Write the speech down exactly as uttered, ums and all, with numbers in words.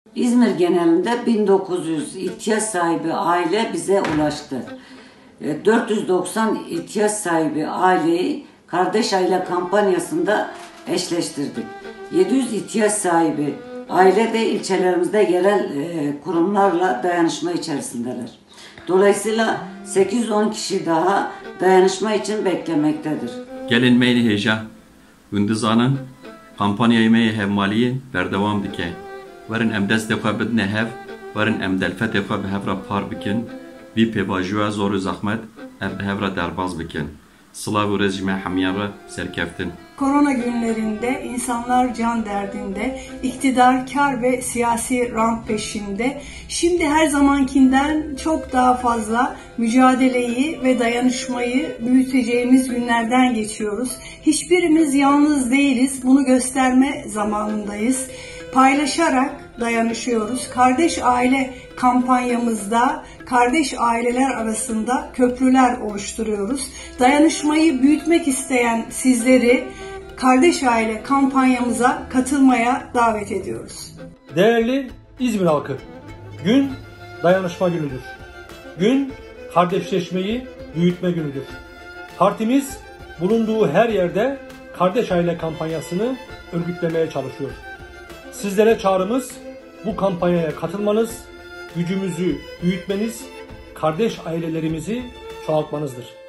İzmir genelinde bin dokuz yüz ihtiyaç sahibi aile bize ulaştı. dört yüz doksan ihtiyaç sahibi aileyi kardeş aile kampanyasında eşleştirdik. yedi yüz ihtiyaç sahibi aile de ilçelerimizde yerel kurumlarla dayanışma içerisindeler. Dolayısıyla sekiz yüz on kişi daha dayanışma için beklemektedir. Gelin meyli heja, gündüzanın kampanyayı meyli hevmaliyin berdevam dike. Varın em dest dekha bidne hev, varın em delfet dekha bi hevra par bikin, vi pevajua zoru zahmet, ev bi hevra derbaz bikin. Sılav ve rejime hamyara serkeftin. Korona günlerinde insanlar can derdinde, iktidar, kar ve siyasi rant peşinde. Şimdi her zamankinden çok daha fazla mücadeleyi ve dayanışmayı büyüteceğimiz günlerden geçiyoruz. Hiçbirimiz yalnız değiliz, bunu gösterme zamanındayız. Paylaşarak dayanışıyoruz. Kardeş aile kampanyamızda kardeş aileler arasında köprüler oluşturuyoruz. Dayanışmayı büyütmek isteyen sizleri kardeş aile kampanyamıza katılmaya davet ediyoruz. Değerli İzmir halkı, gün dayanışma günüdür. Gün kardeşleşmeyi büyütme günüdür. Partimiz bulunduğu her yerde kardeş aile kampanyasını örgütlemeye çalışıyor. Sizlere çağrımız bu kampanyaya katılmanız, gücümüzü büyütmeniz, kardeş ailelerimizi çoğaltmanızdır.